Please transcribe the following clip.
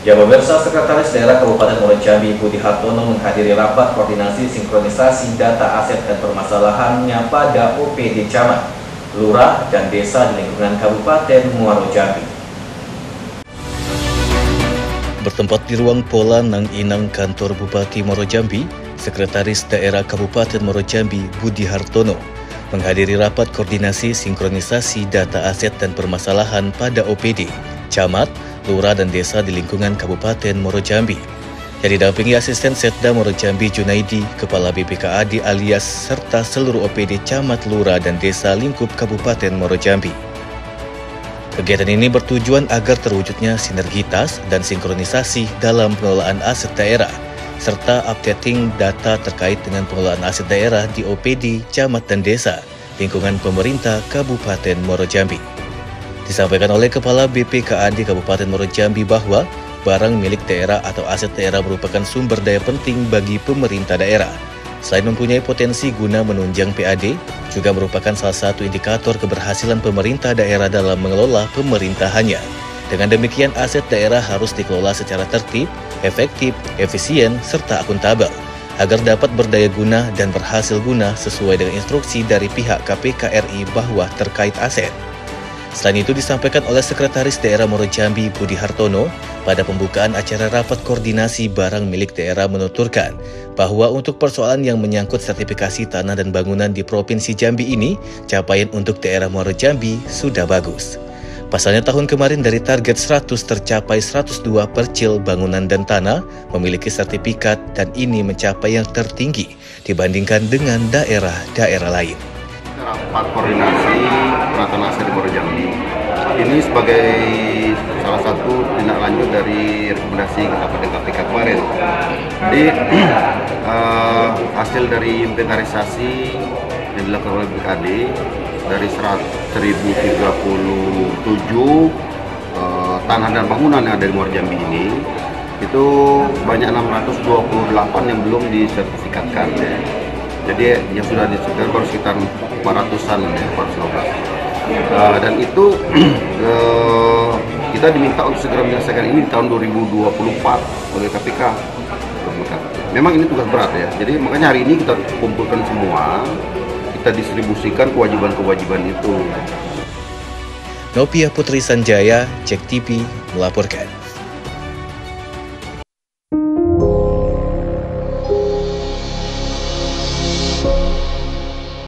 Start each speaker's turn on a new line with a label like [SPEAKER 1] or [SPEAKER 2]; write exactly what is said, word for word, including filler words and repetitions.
[SPEAKER 1] Ya pemirsa, Sekretaris Daerah Kabupaten Muaro Jambi Budi Hartono menghadiri rapat koordinasi sinkronisasi data aset dan permasalahannya pada O P D Camat, Lurah, dan Desa di lingkungan Kabupaten Muaro Jambi.
[SPEAKER 2] Bertempat di ruang Pola Nang Inang Kantor Bupati Muaro Jambi, Sekretaris Daerah Kabupaten Muaro Jambi Budi Hartono menghadiri rapat koordinasi sinkronisasi data aset dan permasalahan pada O P D, Camat, Lurah dan Desa di lingkungan Kabupaten Muaro Jambi. Yang didampingi Asisten Setda Muaro Jambi Junaidi, Kepala B P K A D alias serta seluruh O P D Camat, Lurah dan Desa lingkup Kabupaten Muaro Jambi. Kegiatan ini bertujuan agar terwujudnya sinergitas dan sinkronisasi dalam pengelolaan aset daerah, serta updating data terkait dengan pengelolaan aset daerah di O P D, Camat dan Desa lingkungan pemerintah Kabupaten Muaro Jambi. Disampaikan oleh Kepala B P K A D Kabupaten Muaro Jambi bahwa barang milik daerah atau aset daerah merupakan sumber daya penting bagi pemerintah daerah. Selain mempunyai potensi guna menunjang P A D, juga merupakan salah satu indikator keberhasilan pemerintah daerah dalam mengelola pemerintahannya. Dengan demikian, aset daerah harus dikelola secara tertib, efektif, efisien, serta akuntabel, agar dapat berdaya guna dan berhasil guna sesuai dengan instruksi dari pihak K P K R I bahwa terkait aset. Selain itu disampaikan oleh Sekretaris Daerah Muaro Jambi Budi Hartono pada pembukaan acara rapat koordinasi barang milik daerah menuturkan bahwa untuk persoalan yang menyangkut sertifikasi tanah dan bangunan di Provinsi Jambi ini, capaian untuk daerah Muaro Jambi sudah bagus. Pasalnya tahun kemarin dari target seratus tercapai seratus dua percil bangunan dan tanah memiliki sertifikat dan ini mencapai yang tertinggi dibandingkan dengan daerah-daerah lain.
[SPEAKER 3] Rapat koordinasi penataan aset di Muaro Jambi ini sebagai salah satu tindak lanjut dari rekomendasi kita pada K P K kemarin. Jadi uh, hasil dari inventarisasi yang dilakukan oleh B K D dari seribu tiga puluh tujuh uh, tanah dan bangunan yang ada di Muaro Jambi ini, itu banyak enam ratus dua puluh delapan yang belum disertifikatkan ya. Jadi yang sudah disertifikasi baru sekitar empat ratusan, empat ratus lima belas. Uh, dan itu uh, kita diminta untuk segera menyelesaikan ini di tahun dua ribu dua puluh empat oleh K P K. Memang ini tugas berat ya. Jadi makanya hari ini kita kumpulkan semua, kita distribusikan kewajiban-kewajiban itu.
[SPEAKER 2] Novia Putri Sanjaya, Cek T V melaporkan.